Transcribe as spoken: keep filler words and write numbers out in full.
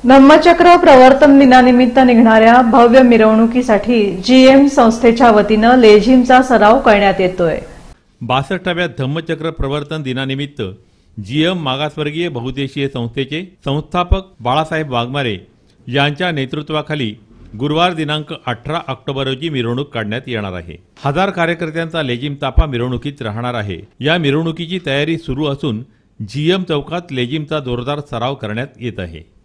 धम्मचक्र प्रवर्तन दिनानिमित्त निघणाऱ्या भव्य मिरवणुकीसाठी जीएम संस्थेच्या वतीने लेझिमचा सराव करण्यात येतोय। बासष्टाव्या धम्मचक्र प्रवर्तन दिनानिमित्त जीएम मागासवर्गीय बहुउद्देशीय संस्थेचे संस्थापक बाळासाहेब वाघमारे यांच्या नेतृत्वाखाली गुरुवार दिनांक अठरा ऑक्टोबर रोजी मिरवणूक काढण्यात येणार आहे। हजार कार्यकर्त्यांचा लेझिम ताफा मिरवणुकीत राहणार आहे। या मिरवणुकीची तयारी सुरू असून जीएम चौकात लेझिमचा जोरदार सराव करण्यात येत आहे।